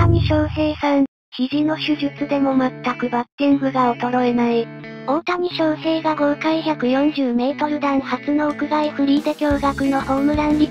谷翔平さん、肘の手術でも全くバッティングが衰えない。大谷翔平が豪快140メートル弾初の屋外フリーで驚愕のホームラン率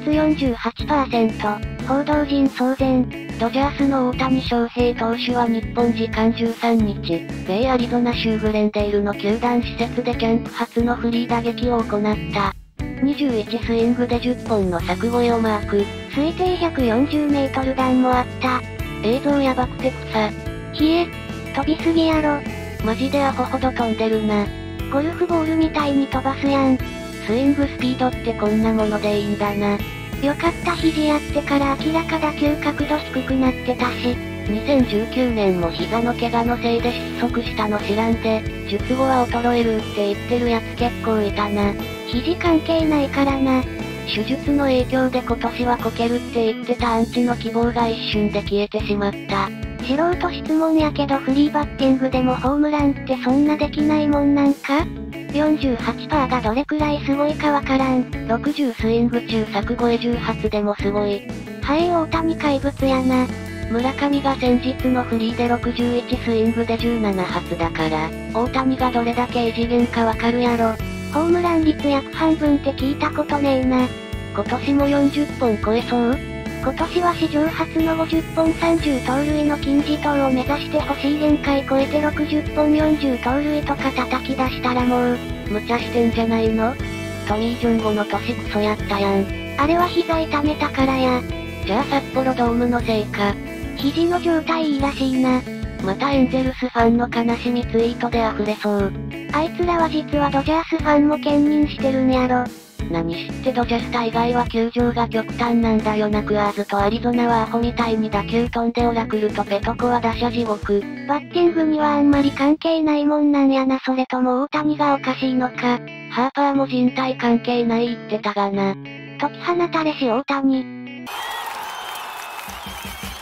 48%。報道陣騒然。ドジャースの大谷翔平投手は日本時間13日、米アリゾナ州グレンデールの球団施設でキャンプ初のフリー打撃を行った。21スイングで10本の柵越えをマーク。推定140メートル弾もあった。映像やばくて草。ひえ、飛びすぎやろ。マジでアホほど飛んでるな。ゴルフボールみたいに飛ばすやん。スイングスピードってこんなものでいいんだな。よかった肘やってから明らか打球角度低くなってたし。2019年も膝の怪我のせいで失速したの知らんぜ。術後は衰えるって言ってるやつ結構いたな。肘関係ないからな。手術の影響で今年はこけるって言ってたアンチの希望が一瞬で消えてしまった。素人質問やけどフリーバッティングでもホームランってそんなできないもんなんか？ 48% がどれくらいすごいかわからん。60スイング中柵越え10発でもすごい。はい大谷怪物やな。村上が先日のフリーで61スイングで17発だから、大谷がどれだけ異次元かわかるやろ。ホームラン率約半分って聞いたことねえな。今年も40本超えそう？今年は史上初の50本30盗塁の金字塔を目指してほしい。限界超えて60本40盗塁とか叩き出したらもう、無茶してんじゃないの？トミー・ジョン後の年クソやったやん。あれは膝痛めたからや。じゃあ札幌ドームのせいか。肘の状態いいらしいな。またエンゼルスファンの悲しみツイートで溢れそう。あいつらは実はドジャースファンも兼任してるんやろ。何知ってドジャスタ以外は球場が極端なんだよな。クアーズとアリゾナはアホみたいに打球飛んでオラクルとペトコは打者地獄。バッティングにはあんまり関係ないもんなんやな。それとも大谷がおかしいのか。ハーパーも人体関係ない言ってたがな。解き放たれし大谷。